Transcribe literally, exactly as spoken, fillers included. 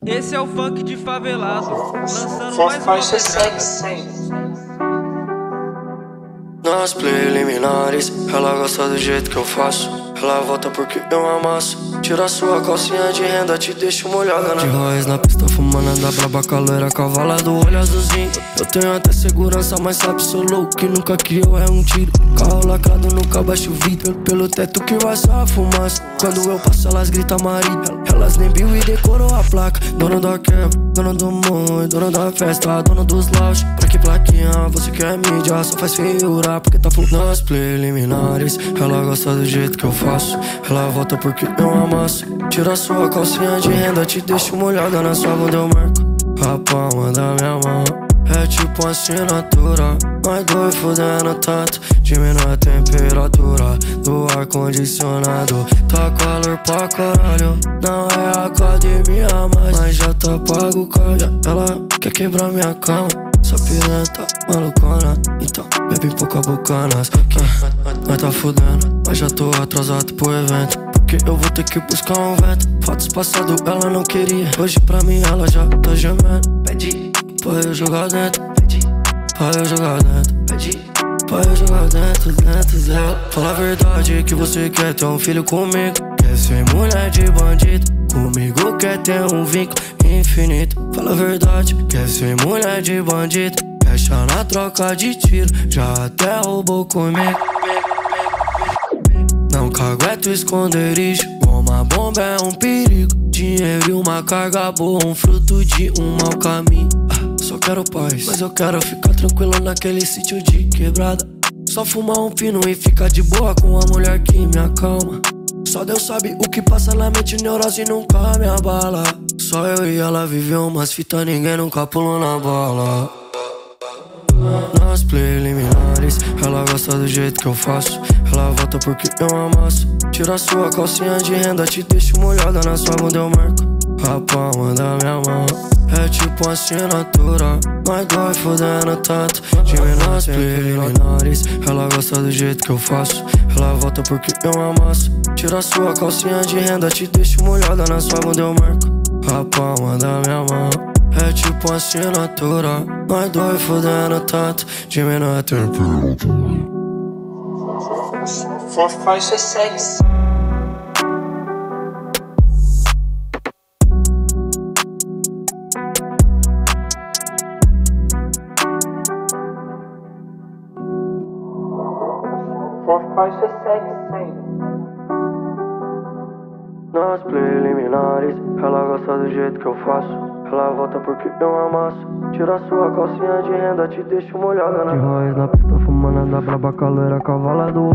Esse é o funk de favelado, lançando Só mais uma faixa pedrada. sexy. Nas preliminares, ela gosta do jeito que eu faço. Ela volta porque eu amasso. Tira sua calcinha de renda, te deixo molhada, né? De raiz na pista, fumando da braba caloira, cavala do olho azulzinho. Eu tenho até segurança, mas sabe, sou louco que nunca que eu é um tiro. Carro lacrado, nunca baixo o vidro. Pelo teto que vai só a fumaça. Quando eu passo, elas gritam marido. Elas nem viu e decorou a placa. Dona da quebra, dona do morro, dona da festa, dona dos lounge. Pra que plaquinha, você quer mídia, só faz figurar porque tá full. Nas preliminares, ela gosta do jeito que eu faço. Ela volta porque eu amasso. Tira sua calcinha de renda, te deixo molhada na sua bunda, eu marco a palma da minha mão. É tipo uma assinatura, nós dois fudendo tanto. Diminui a temperatura do ar-condicionado. Tá calor pra caralho, não é academia mais, mas já tá pago o cardio. Ela quer quebrar minha cama, sua piranha tá malucona. Então bebe pouca bocanas. ah, Nós tá fudendo, mas já tô atrasado pro evento, porque eu vou ter que buscar um vento. Fotos passado ela não queria, hoje pra mim ela já tá gemendo. Pede pra eu jogar dentro, pede pra eu jogar dentro, pede pra eu jogar dentro, dentro dela. Fala a verdade que você quer ter um filho comigo, quer ser mulher de bandido, comigo quer ter um vínculo infinito. Fala a verdade, quer ser mulher de bandido, fecha na troca de tiro, já até roubou comigo. Não cagueto esconderijo, uma bomba é um perigo. Dinheiro e uma carga boa, um fruto de um mau caminho. ah, Só quero paz, mas eu quero ficar tranquilo naquele sítio de quebrada. Só fumar um pino e ficar de boa com a mulher que me acalma. Só Deus sabe o que passa na mente, neurose nunca me abala. Só eu e ela viveu umas fitas, ninguém nunca pulou na bola. Nas preliminares, ela gosta do jeito que eu faço. Ela volta porque eu amasso. Tira sua calcinha de renda, te deixo molhada na sua bunda, eu marco a palma da minha mão. É tipo uma assinatura, nós dois fudendo tanto. Diminui as preliminares, ela gosta do jeito que eu faço. Ela volta porque eu amasso. Tira sua calcinha de renda, te deixo molhada na sua bunda, eu marco a palma da minha mão. É tipo uma assinatura, nós dois fudendo tanto. Diminui a temperatura. Só faixa sexy. Só faixa sexy. Nas preliminares, ela gosta do jeito que eu faço. Ela volta porque eu amasso. Tira sua calcinha de renda, te deixo molhada, né? De raiz na pista, fumando da braba caloira, cavala do